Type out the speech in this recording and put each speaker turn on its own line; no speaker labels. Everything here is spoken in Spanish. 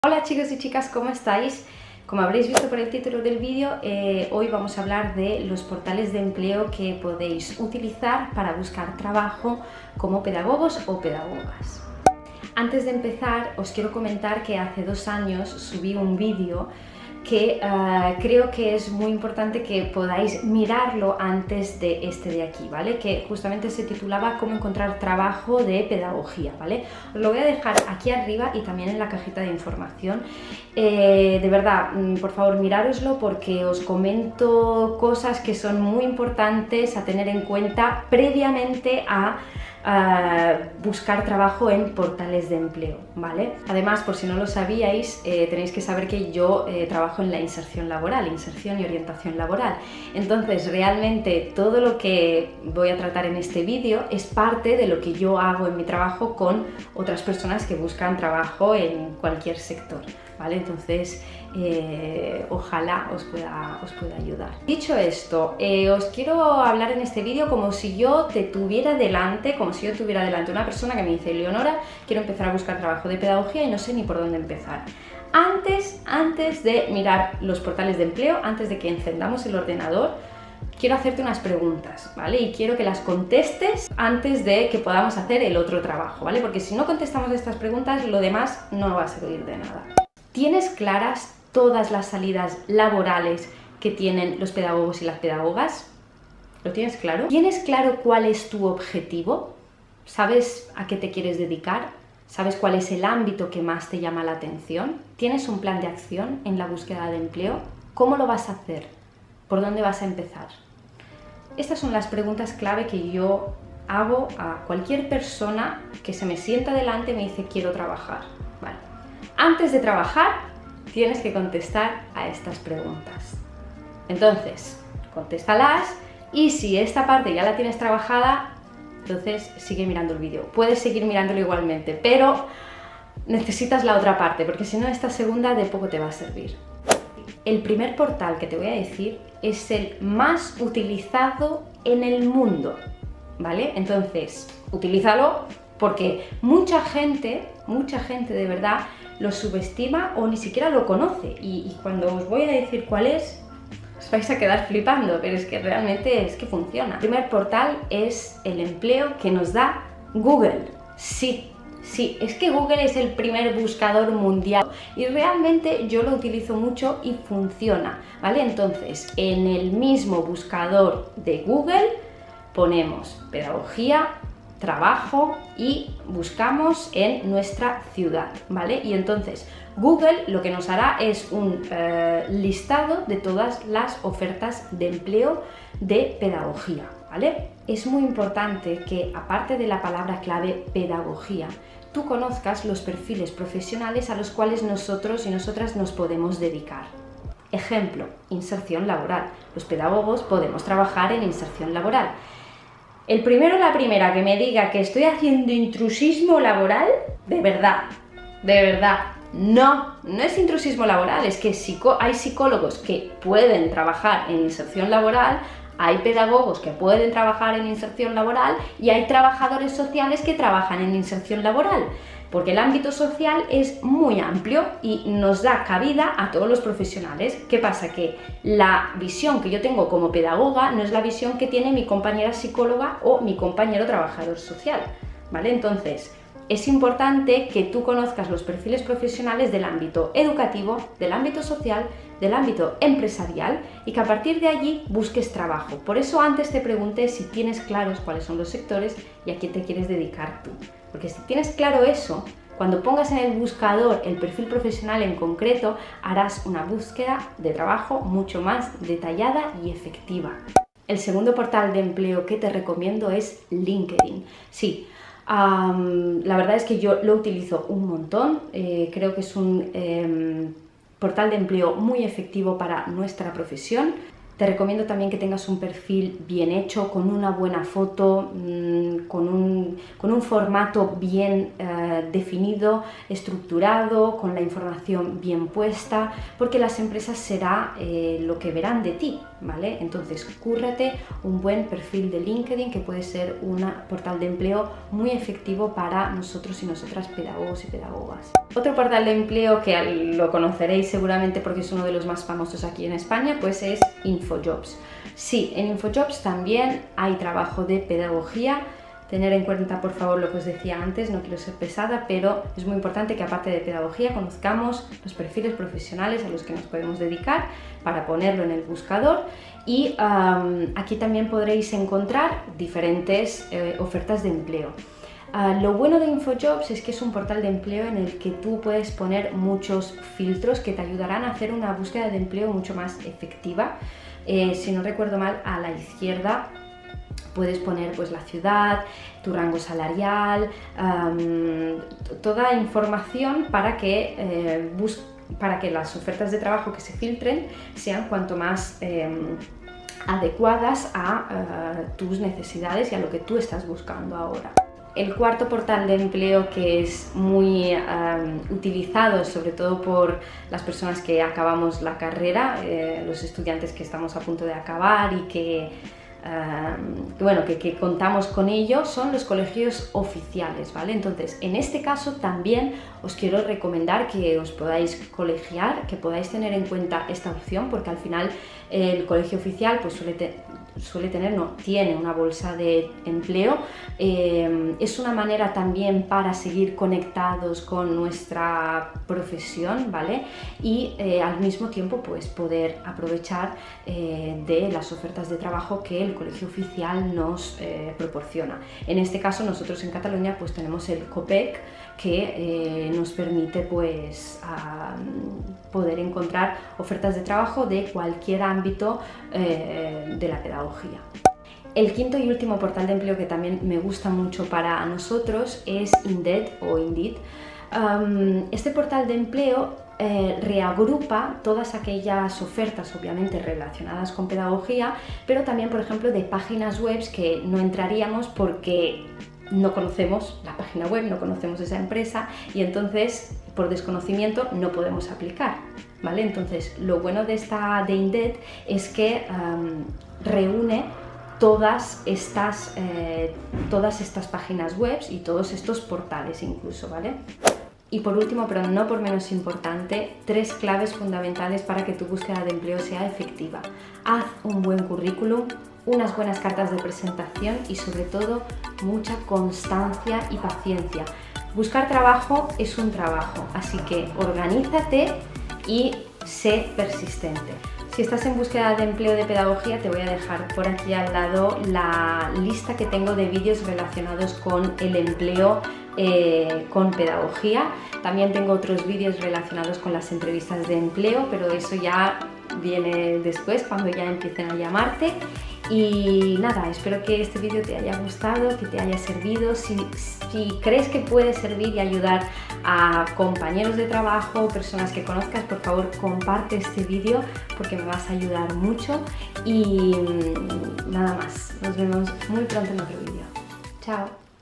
Hola chicos y chicas, ¿cómo estáis? Como habréis visto por el título del vídeo, hoy vamos a hablar de los portales de empleo que podéis utilizar para buscar trabajo como pedagogos o pedagogas. Antes de empezar, os quiero comentar que hace 2 años subí un vídeo que creo que es muy importante que podáis mirarlo antes de este de aquí, ¿vale? Que justamente se titulaba Cómo encontrar trabajo de pedagogía, ¿vale? Os lo voy a dejar aquí arriba y también en la cajita de información. De verdad, por favor, mirároslo porque os comento cosas que son muy importantes a tener en cuenta previamente a buscar trabajo en portales de empleo, ¿vale? Además, por si no lo sabíais, tenéis que saber que yo trabajo en la inserción laboral, inserción y orientación laboral. Entonces, realmente todo lo que voy a tratar en este vídeo es parte de lo que yo hago en mi trabajo con otras personas que buscan trabajo en cualquier sector, ¿vale? Entonces, ojalá os pueda ayudar. Dicho esto, os quiero hablar en este vídeo como si yo tuviera delante una persona que me dice: Leonora, quiero empezar a buscar trabajo de pedagogía y no sé ni por dónde empezar. Antes de mirar los portales de empleo, antes de que encendamos el ordenador, quiero hacerte unas preguntas, ¿vale? Y quiero que las contestes antes de que podamos hacer el otro trabajo, ¿vale? Porque si no contestamos estas preguntas, lo demás no va a servir de nada. ¿Tienes claras todas las salidas laborales que tienen los pedagogos y las pedagogas? ¿Lo tienes claro? ¿Tienes claro cuál es tu objetivo? ¿Sabes a qué te quieres dedicar? ¿Sabes cuál es el ámbito que más te llama la atención? ¿Tienes un plan de acción en la búsqueda de empleo? ¿Cómo lo vas a hacer? ¿Por dónde vas a empezar? Estas son las preguntas clave que yo hago a cualquier persona que se me sienta delante y me dice: quiero trabajar. Vale. Antes de trabajar, tienes que contestar a estas preguntas. Entonces, contéstalas, y si esta parte ya la tienes trabajada, entonces sigue mirando el vídeo. Puedes seguir mirándolo igualmente, pero necesitas la otra parte, porque si no, esta segunda de poco te va a servir. El primer portal que te voy a decir es el más utilizado en el mundo, ¿vale? Entonces, utilízalo porque mucha gente de verdad lo subestima o ni siquiera lo conoce, y cuando os voy a decir cuál es, os vais a quedar flipando, pero es que realmente funciona. El primer portal es el empleo que nos da Google. Sí, es que Google es el primer buscador mundial y realmente yo lo utilizo mucho y funciona, ¿vale? Entonces, en el mismo buscador de Google ponemos pedagogía, trabajo y buscamos en nuestra ciudad, ¿vale? Y entonces Google lo que nos hará es un listado de todas las ofertas de empleo de pedagogía, ¿vale? Es muy importante que, aparte de la palabra clave pedagogía, tú conozcas los perfiles profesionales a los cuales nosotros y nosotras nos podemos dedicar. Ejemplo, inserción laboral. Los pedagogos podemos trabajar en inserción laboral. El primero o la primera que me diga que estoy haciendo intrusismo laboral, de verdad, no es intrusismo laboral, es que hay psicólogos que pueden trabajar en inserción laboral, hay pedagogos que pueden trabajar en inserción laboral y hay trabajadores sociales que trabajan en inserción laboral, porque el ámbito social es muy amplio y nos da cabida a todos los profesionales. ¿Qué pasa? Que la visión que yo tengo como pedagoga no es la visión que tiene mi compañera psicóloga o mi compañero trabajador social, ¿vale? Entonces, es importante que tú conozcas los perfiles profesionales del ámbito educativo, del ámbito social, del ámbito empresarial, y que a partir de allí busques trabajo. Por eso antes te pregunté si tienes claros cuáles son los sectores y a quién te quieres dedicar tú. Porque si tienes claro eso, cuando pongas en el buscador el perfil profesional en concreto, harás una búsqueda de trabajo mucho más detallada y efectiva. El segundo portal de empleo que te recomiendo es LinkedIn. Sí, la verdad es que yo lo utilizo un montón, creo que es un portal de empleo muy efectivo para nuestra profesión. Te recomiendo también que tengas un perfil bien hecho, con una buena foto, con un formato bien definido, estructurado, con la información bien puesta, porque las empresas será lo que verán de ti, ¿vale? Entonces, cúrrate un buen perfil de LinkedIn, que puede ser un portal de empleo muy efectivo para nosotros y nosotras, pedagogos y pedagogas. Otro portal de empleo que lo conoceréis seguramente porque es uno de los más famosos aquí en España, pues es InfoJobs. Sí, en InfoJobs también hay trabajo de pedagogía. Tener en cuenta, por favor, lo que os decía antes, no quiero ser pesada, pero es muy importante que aparte de pedagogía conozcamos los perfiles profesionales a los que nos podemos dedicar para ponerlo en el buscador. Y aquí también podréis encontrar diferentes ofertas de empleo. Lo bueno de InfoJobs es que es un portal de empleo en el que tú puedes poner muchos filtros que te ayudarán a hacer una búsqueda de empleo mucho más efectiva. Si no recuerdo mal, a la izquierda puedes poner pues la ciudad, tu rango salarial, toda información para que las ofertas de trabajo que se filtren sean cuanto más adecuadas a tus necesidades y a lo que tú estás buscando ahora. El cuarto portal de empleo que es muy utilizado sobre todo por las personas que acabamos la carrera, los estudiantes que estamos a punto de acabar y que contamos con ello, son los colegios oficiales, ¿vale? Entonces, en este caso también os quiero recomendar que os podáis colegiar, que podáis tener en cuenta esta opción, porque al final el colegio oficial pues tiene una bolsa de empleo. Es una manera también para seguir conectados con nuestra profesión, ¿vale? Y al mismo tiempo pues poder aprovechar de las ofertas de trabajo que el colegio oficial nos proporciona. En este caso nosotros en Cataluña pues tenemos el COPEC, que nos permite pues poder encontrar ofertas de trabajo de cualquier ámbito de la pedagogía. El quinto y último portal de empleo que también me gusta mucho para nosotros es Indeed o Indeed. Este portal de empleo reagrupa todas aquellas ofertas obviamente relacionadas con pedagogía, pero también, por ejemplo, de páginas web que no entraríamos porque no conocemos la página web, no conocemos esa empresa y entonces por desconocimiento no podemos aplicar, ¿vale? Entonces lo bueno de Indeed es que reúne todas estas páginas web y todos estos portales incluso, ¿vale? Y por último, pero no por menos importante, 3 claves fundamentales para que tu búsqueda de empleo sea efectiva. Haz un buen currículum, unas buenas cartas de presentación y sobre todo mucha constancia y paciencia. Buscar trabajo es un trabajo, así que organízate y sé persistente. Si estás en búsqueda de empleo de pedagogía, te voy a dejar por aquí al lado la lista que tengo de vídeos relacionados con el empleo con pedagogía. También tengo otros vídeos relacionados con las entrevistas de empleo, pero eso ya viene después, cuando ya empiecen a llamarte. Y nada, espero que este vídeo te haya gustado, que te haya servido. Si crees que puede servir y ayudar a compañeros de trabajo, personas que conozcas, por favor comparte este vídeo porque me vas a ayudar mucho. Y nada más, nos vemos muy pronto en otro vídeo. Chao.